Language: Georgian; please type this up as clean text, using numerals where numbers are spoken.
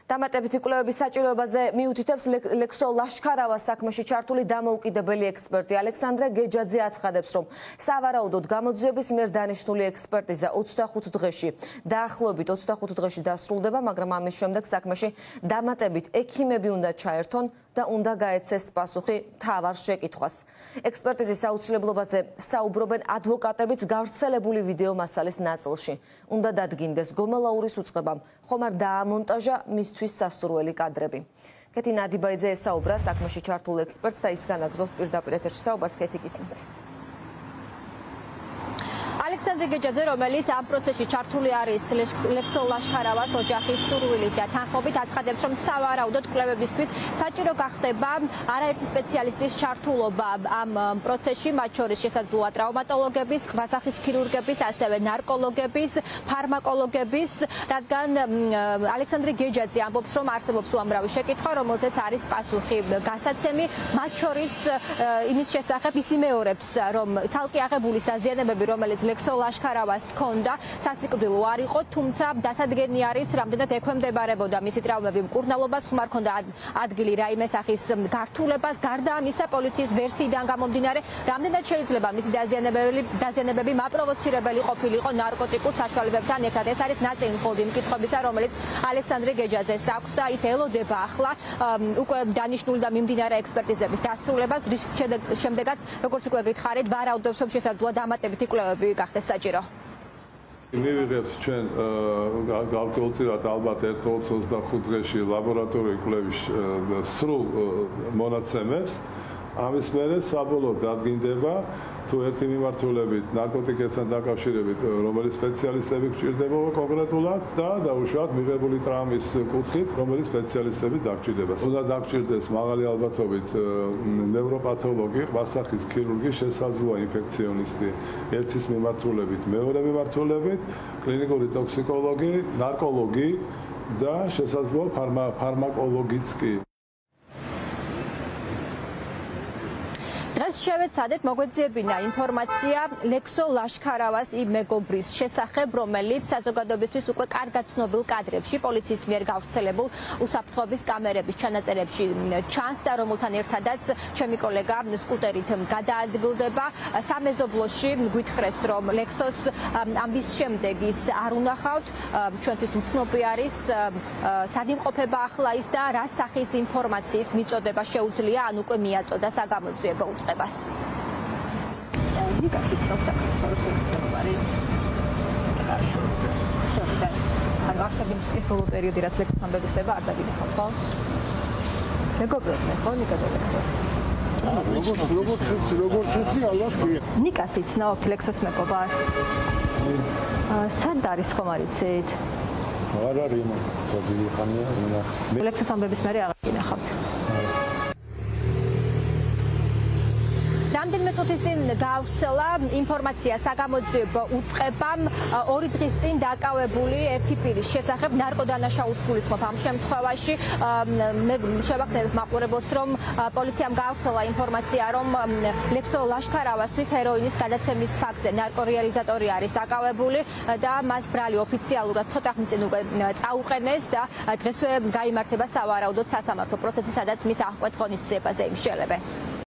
დამატებითი კვლევების საჭიროებაზე მიუთითებს ლექსო ლაშქარავას საქმეში ჩართული დამოუკიდებელი ექსპერტი ალექსანდრე გეჯაძე აცხადებს, რომ სავარაუდოდ გამოძიების მიერ დანიშნული ექსპერტიზა 25 დღეში დაახლოებით 25 დღეში დასრულდება, მაგრამ ამის შემდეგ საქმეში დამატებით ექიმები უნდა ჩაერთონ და უნდა გაეცეს პასუხი მთავარ შეკითხვას. ექსპერტიზის აუცილებლობაზე საუბრობენ ადვოკატებიც გავრცელებული ვიდეო მასალის ნაწილში. უნდა დადგინდეს გომალაურის უწყებამ, ხომ არ დაამონტაჟა მისთვის სასურველი კადრები. კეთი ნადიბაიძე ესაუბრა საქმეში ჩართულ ექსპერტს და ის განაგზავს პირდაპირ ეთერში საუბარს. კეთი გისმენთ. ალექსანდრე გეჯაძე, რომელიც ამ პროცესში ჩართული არის ლექსო ლაშქარავას ოჯახის სურვილით და თანხმობით, აცხადებს, რომ სავარაუდოდ კვლევებისთვის საჭირო გახდება არაერთი სპეციალისტის ჩართულობა ამ პროცესში, მათ შორის შესაძლოა ტრავმატოლოგების, ქვასახის ქირურგების, ასევე ნარკოლოგების, ფარმაკოლოგების, რადგან ალექსანდრე გეჯაძე ამბობს, რომ არსებობს უამრავი შეკითხვა, რომელზეც არის პასუხი გასაცემი, მათ შორის იმის შესახებ ის იმეორებს, რომ ცალკე აღებულის დაზიანებები, რომელიც ლექსო ლაშქარავას ჰქონდა, სასიკვდილო არ იყო, თუმცა დასადგენი არის, რამდენად ექვემდებარებოდა მისი ტრავმები მკურნალობას, ხომ არ ჰქონდა ადგილი რაიმე სახის გართულებას, გარდა ამისა პოლიციის ვერსიიდან გამომდინარე, რამდენად შეიძლება მისი დაზიანებები მაპროვოცირებელი ყოფილიყო ნარკოტიკულ საშუალებებთან ერთად. ეს არის ნაწილი მხოლოდ იმ კითხვებისა, რომელიც ალექსანდრე გეჯაძეს აქვს და ის ელოდება ახლა უკვე დანიშნული და მიმდინარე ექსპერტიზების დასრულებას, რის შემდეგაც, როგორც უკვე გითხარით, ვარაუდობს, რომ შესაძლოა დამატებითი კვლევები გახდეს საჭირო. მივიღებთ ჩვენ გარკვეულწილად ალბათ 1-25 დღეში ლაბორატორიული კვლევის სრულ მონაცემებს. ამის მერე საბოლოოდ დადგინდება თუ ერთი მიმართულებით ნარკოტიკებთან დაკავშირებით რომელი სპეციალისტები გჭირდება კონკრეტულად და დაუშვათ მიღებული ტრამვის კუთხით რომელი სპეციალისტები დაგჭირდება. უნდა დაგჭირდეს მაღალი ალბათობით ნევროპათოლოგი, ყვასახის ქირურგი, შესაძლოა ინფექციონისტი ერთის მიმართულებით, მეორე მიმართულებით, კლინიკური ტოქსიკოლოგი, ნარკოლოგი და შესაძლოა ფარმაკოლოგიც კი. შევეცადეთ მოგვეძიებინა ინფორმაცია ლექსო ლაშქარავას იმ მეგობრის შესახებ, რომელიც საზოგადოებისთვის უკვე კარგად ცნობილ კადრებში პოლიციის მიერ გავრცელებულ უსაფრთხოების კამერების ჩანაწერებში ჩანს და რომელთან ერთადაც ჩემი კოლეგა სკუტერით გადაადგილდება. სამეზობლოში გვითხრეს, რომ ლექსოს ამის შემდეგ ის არ უნახავთ, ჩვენთვის უცნობი არის სად იმყოფება ახლა ის და რა სახის ინფორმაციის მიწოდება შეუძლია ან უკვე მიაწოდა საგამოძიებო უწყებას. Никаких софтов, ეს პერიოდი რაც ლექსთან ბედდება არ დაგიდეხავ, ხო? მეგობრებო, ხო ნიკადოლექსო. როგორც ალბათ კი. ნიკას იცნობთ ლექსოს მეგობარს? სად არის ხომ არიცით? არ არის მოდი ხანია. ლექსთან ბედის მე აღარ გინახავთ. რამდენიმე წუთის წინ გავრცელა ინფორმაცია საგამოძიებო უწყებამ 2 დღის წინ დაკავებული ერთი პირის შესახებ ნარკოდანაშაულის გულისხმობ ამ შემთხვევაში შევახსენებ მაყურებელს, რომ პოლიციამ გავრცელა ინფორმაცია, რომ ლექსო ლაშქარავასთვის ჰეროინის გადაცემის ფაქტზე ნარკორეალიზატორი არის დაკავებული და მას ბრალი ოფიციალურად ცოტა ხნის წინ უკვე წაუყენეს და დღესვე გაიმართება სავარაუდოდ სასამართლო პროცესი, სადაც მის აღკვეთ ღონისძიებაზე იმსჯელებენ.